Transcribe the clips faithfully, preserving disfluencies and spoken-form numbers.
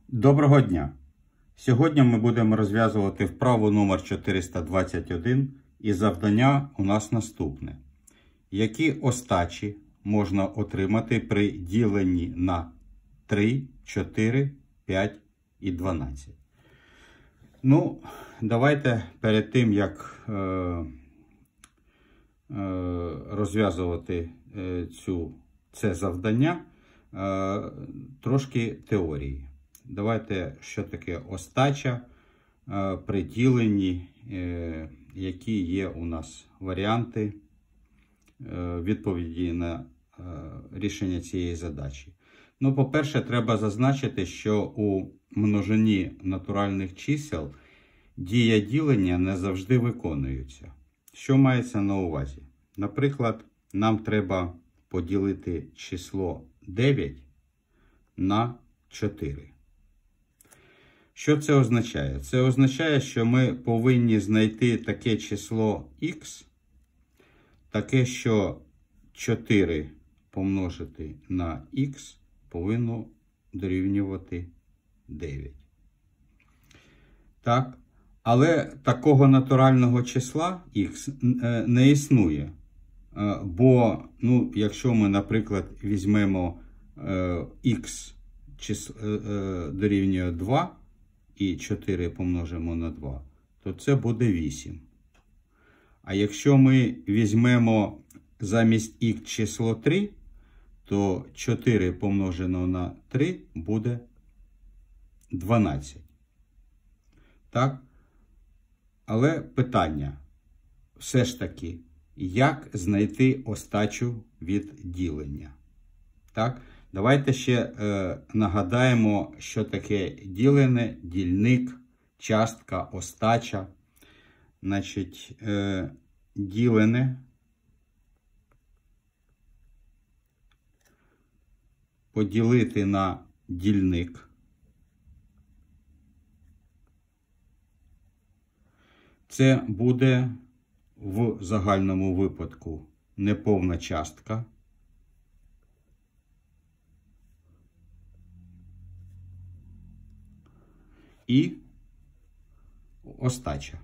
Доброго дня! Сьогодні ми будемо розв'язувати вправу номер чотириста двадцять один і завдання у нас наступне. Які остачі можна отримати при діленні на три, чотири, п'ять і дванадцять? Ну, давайте перед тим, як е, е, розв'язувати е, цю, це завдання, е, трошки теорії. Давайте, що таке остача е, при діленні, е, які є у нас варіанти е, відповіді на е, рішення цієї задачі. Ну, по-перше, треба зазначити, що у множині натуральних чисел дія ділення не завжди виконується. Що мається на увазі? Наприклад, нам треба поділити число дев'ять на чотири. Що це означає? Це означає, що ми повинні знайти таке число х, таке, що чотири помножити на х повинно дорівнювати дев'ять. Так? Але такого натурального числа х не існує. Бо, ну, якщо ми, наприклад, візьмемо х дорівнює два, і чотири помножимо на два, то це буде вісім. А якщо ми візьмемо замість х число три, то чотири помножено на три буде дванадцять. Так? Але питання, все ж таки, як знайти остачу від ділення? Так? Давайте ще е, нагадаємо, що таке ділене, дільник, частка, остача. Значить, е, ділене поділити на дільник. Це буде в загальному випадку неповна частка. І остача.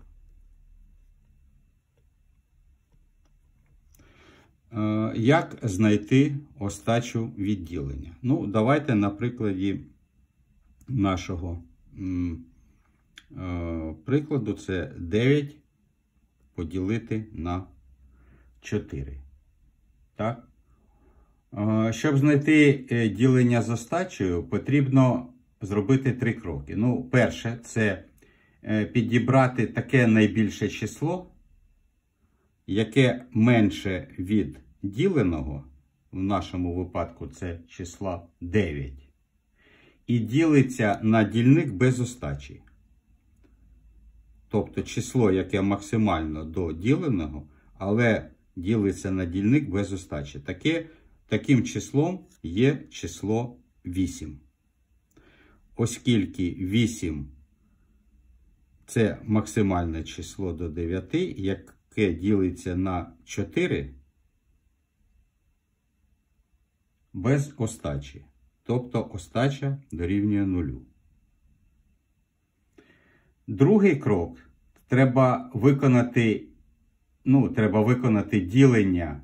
Е, як знайти остачу від ділення? Ну, давайте на прикладі нашого м, е, прикладу, це дев'ять поділити на чотири. Так? Е, щоб знайти е, ділення з остачею, потрібно зробити три кроки. Ну, перше, це підібрати таке найбільше число, яке менше від діленого, в нашому випадку це числа дев'ять, і ділиться на дільник без остачі. Тобто число, яке максимально до діленого, але ділиться на дільник без остачі. Таке, таким числом є число вісім. Оскільки вісім – це максимальне число до дев'яти, яке ділиться на чотири без остачі. Тобто остача дорівнює нулю. Другий крок. Треба виконати, ну, треба виконати ділення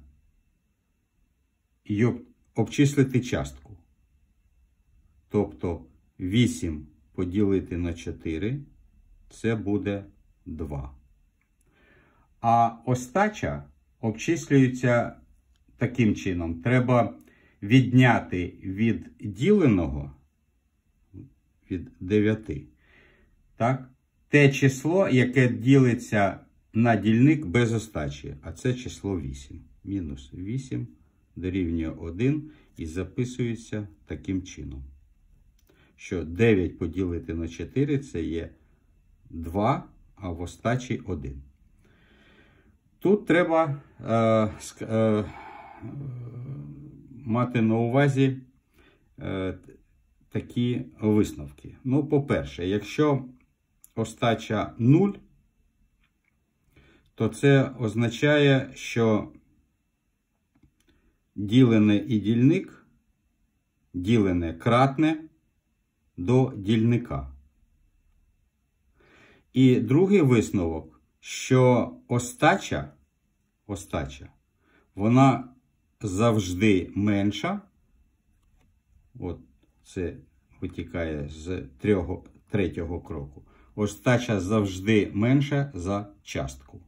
і обчислити частку. Тобто вісім поділити на чотири, це буде два. А остача обчислюється таким чином. Треба відняти від діленого, від дев'яти, так, те число, яке ділиться на дільник без остачі. А це число вісім. Мінус вісім дорівнює один і записується таким чином. Що дев'ять поділити на чотири – це є два, а в остачі один. Тут треба е, е, мати на увазі е, такі висновки. Ну, по-перше, якщо остача нуль, то це означає, що ділене і дільник, ділене кратне до дільника. І другий висновок, що остача, остача, вона завжди менша, от це витікає з трьох, третього кроку, остача завжди менша за частку.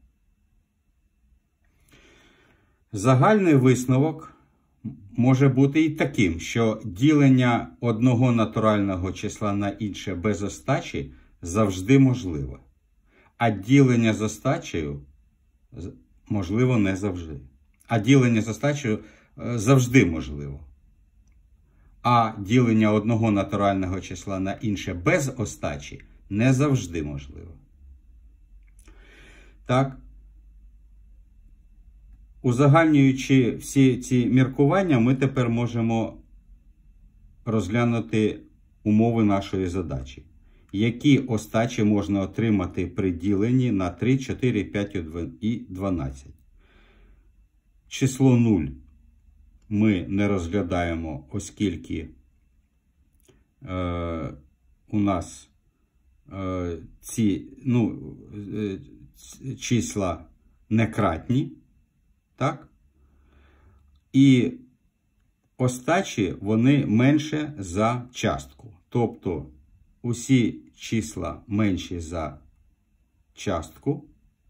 Загальний висновок може бути і таким, що ділення одного натурального числа на інше без остачі завжди можливе, а ділення з остачею можливо не завжди. А ділення з остачею завжди можливо. А ділення одного натурального числа на інше без остачі не завжди можливо. Так, узагальнюючи всі ці міркування, ми тепер можемо розглянути умови нашої задачі. Які остачі можна отримати при діленні на три, чотири, п'ять і дванадцять. Число нуль ми не розглядаємо, оскільки е, у нас е, ці ну, е, числа некратні. Так? І остачі, вони менше за частку. Тобто, усі числа менші за частку,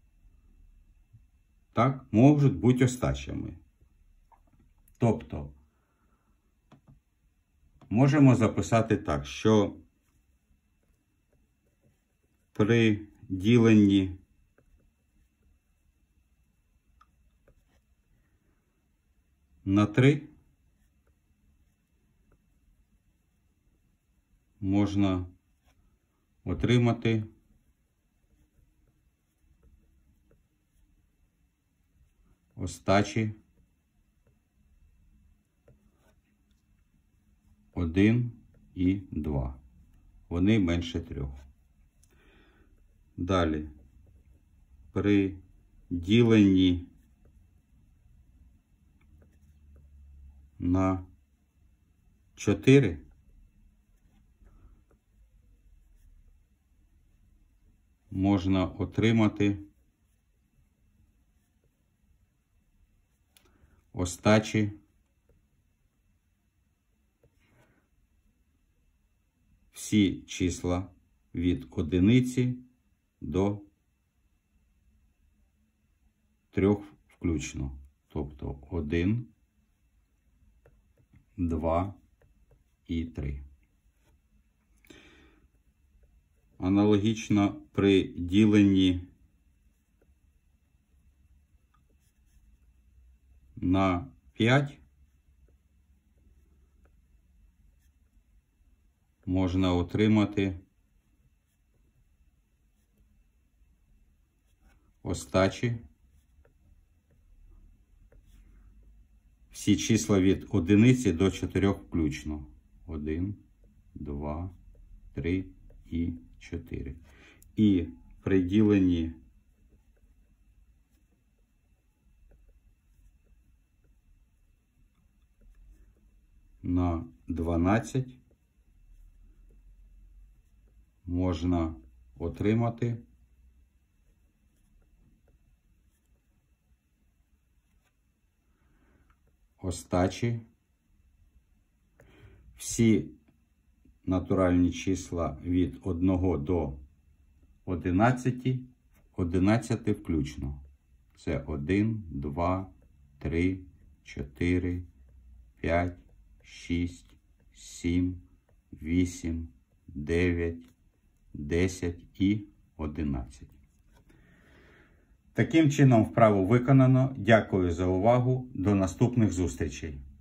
так, можуть бути остачами. Тобто, можемо записати так, що при діленні на три можна отримати остачі один і два. Вони менше трьох. Далі, при діленні на чотири можна отримати остачі всі числа від одиниці до трьох включно. Тобто один, два і три. Аналогічно при діленні на п'ять можна отримати остачі всі числа від одиниці до чотирьох включно. один, два, три і чотири. І при діленні на дванадцять можна отримати остачі всі натуральні числа від одного до одинадцяти, одинадцяти включно. Це один, два, три, чотири, п'ять, шість, сім, вісім, дев'ять, десять і одинадцять. Таким чином вправу виконано. Дякую за увагу. До наступних зустрічей.